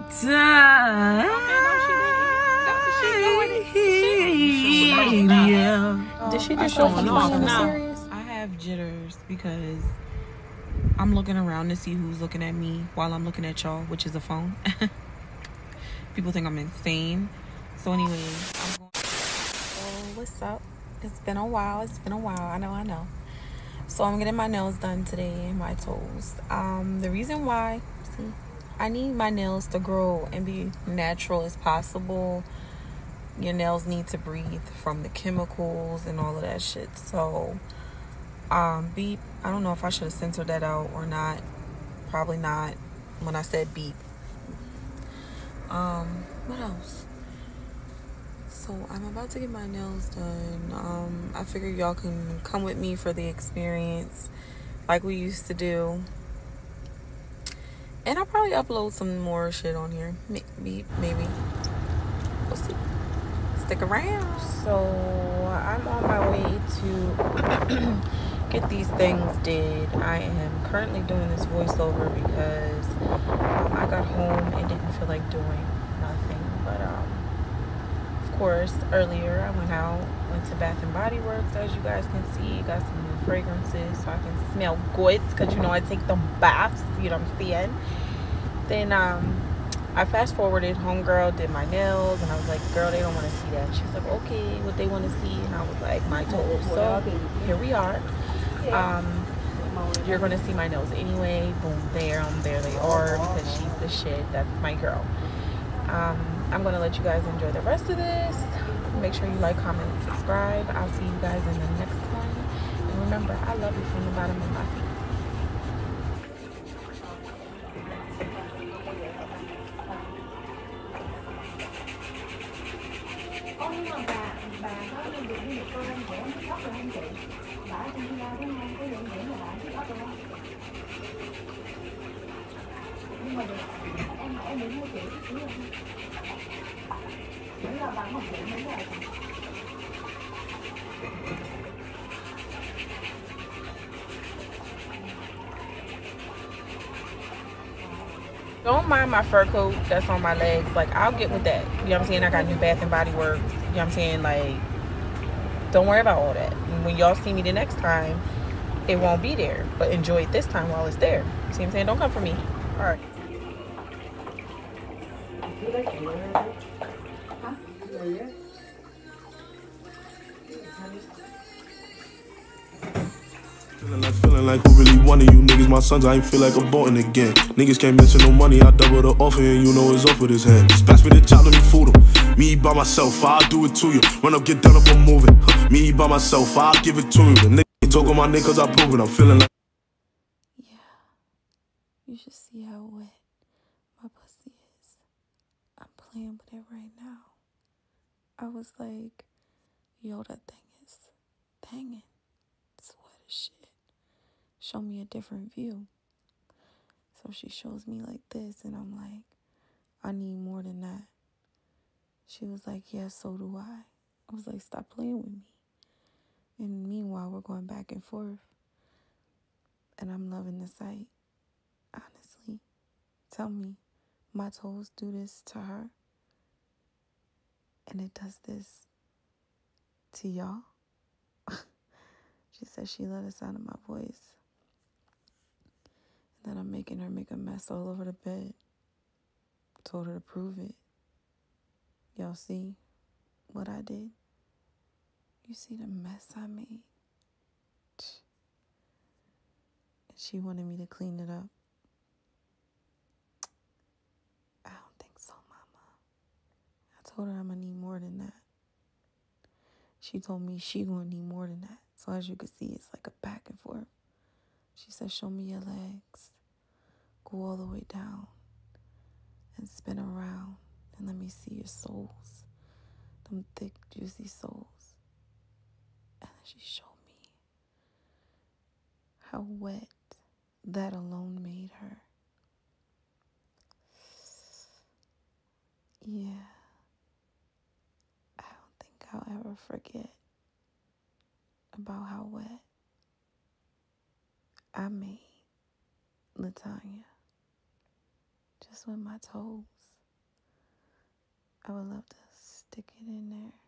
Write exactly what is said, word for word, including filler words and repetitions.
time. Okay, no, she didn't. No, she Yeah. Did she just showing something off on the now. serious? I have jitters because I'm looking around to see who's looking at me while I'm looking at y'all, which is a phone. People think I'm insane. So anyway, I'm going. Oh, what's up? It's been a while. It's been a while. I know. I know. So I'm getting my nails done today and my toes. Um, the reason why, see, I need my nails to grow and be natural as possible. Your nails need to breathe from the chemicals and all of that shit. So, um, beep. I don't know if I should have censored that out or not. Probably not. When I said beep. Um, what else? So I'm about to get my nails done. Um, I figure y'all can come with me for the experience, like we used to do. And I'll probably upload some more shit on here. Maybe, maybe. We'll see. Stick around. So I'm on my way to get these things did. I am currently doing this voiceover because um, I got home and didn't feel like doing nothing. But um, of course, earlier I went out, went to Bath and Body Works, as you guys can see. Got some new fragrances so I can smell good, because you know I take them baths. You know what I'm saying? Then um. I fast forwarded, homegirl did my nails, and I was like, girl, they don't want to see that. She was like, okay, what they want to see? And I was like, my toes. So here we are. Um, you're going to see my nails anyway. Boom, there, um, there they are, because she's the shit. That's my girl. Um, I'm going to let you guys enjoy the rest of this. Make sure you like, comment, and subscribe. I'll see you guys in the next one. And remember, I love you from the bottom of my feet. Don't mind my fur coat that's on my legs. Like, I'll get with that. You know what I'm saying? I got new Bath and Body Works. You know what I'm saying? Like, don't worry about all that. And when y'all see me the next time, it won't be there. But enjoy it this time while it's there. See what I'm saying? Don't come for me. All right. Feeling like, feeling like who really one of you niggas, my sons, I ain't feel like aborting again. Niggas can't mention no money, I double the offer and you know it's off with his head. Just pass me the chop, let me fool him. Me by myself, I'll do it to you. Run up, get done up, I'm moving. Huh. Me by myself, I'll give it to you. The nigga talk on my nigga cause I prove it, I'm feeling like. Yeah, you should see how wet my pussy is. I'm playing with it right now. I was like, yo, that thing is dangin'. It's wet as shit. Show me a different view. So she shows me like this, and I'm like, I need more than that. She was like, yeah, so do I. I was like, stop playing with me. And meanwhile, we're going back and forth. And I'm loving the sight. Honestly. Tell me, my toes do this to her? And it does this to y'all? She said she let the sound of my voice. And then I'm making her make a mess all over the bed. Told her to prove it. Y'all see what I did? You see the mess I made? And she wanted me to clean it up. I don't think so, mama. I told her I'm gonna need more than that. She told me she gonna need more than that. So as you can see, it's like a back and forth. She said, show me your legs. Go all the way down and spin around and let me see your soles. Them thick, juicy soles. And then she showed me how wet that alone made her. Yeah. I don't think I'll ever forget about how wet I made LaTanya just with my toes. I would love to stick it in there.